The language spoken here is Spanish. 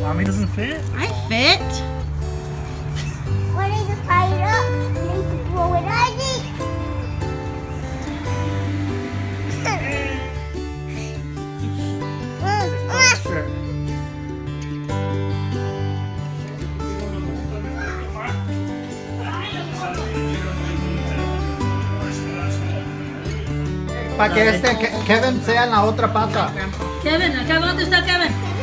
Mommy doesn't fit? I fit. When I tie it up, I need to throw it at it. Para que Kevin sea en la otra pata. Kevin, acá, ¿dónde está Kevin?